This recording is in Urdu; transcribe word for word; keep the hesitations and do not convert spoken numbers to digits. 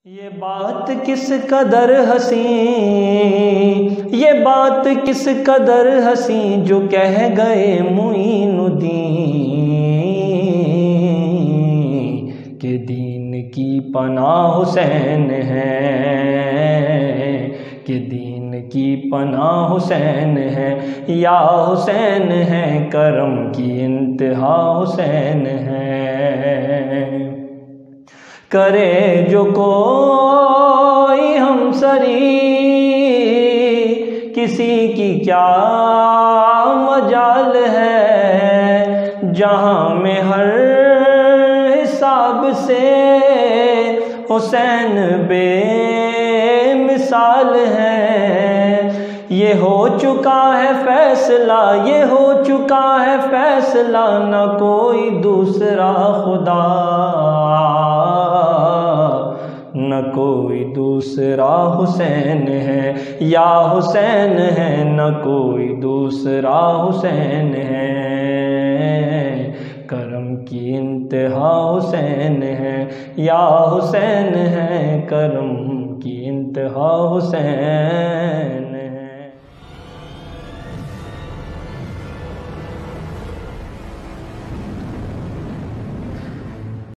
یہ بات کس قدر حسین، یہ بات کس قدر حسین جو کہہ گئے معین الدین کہ دین کی پناہ حسین ہے، کہ دین کی پناہ حسین ہے، یا حسین ہے کرم کی انتہا حسین ہے۔ کرے جو کوئی ہمسری کسی کی کیا مجال ہے، جہاں میں ہر حساب سے حسین بے مثال ہے۔ یہ ہو چکا ہے فیصلہ، یہ ہو چکا ہے فیصلہ، نہ کوئی دوسرا خدا، نہ کوئی دوسرا حسین ہے، یا حسین ہے نہ کوئی دوسرا حسین ہے۔ کرم کی انتہا حسین ہے، یا حسین ہے کرم کی انتہا حسین ہے۔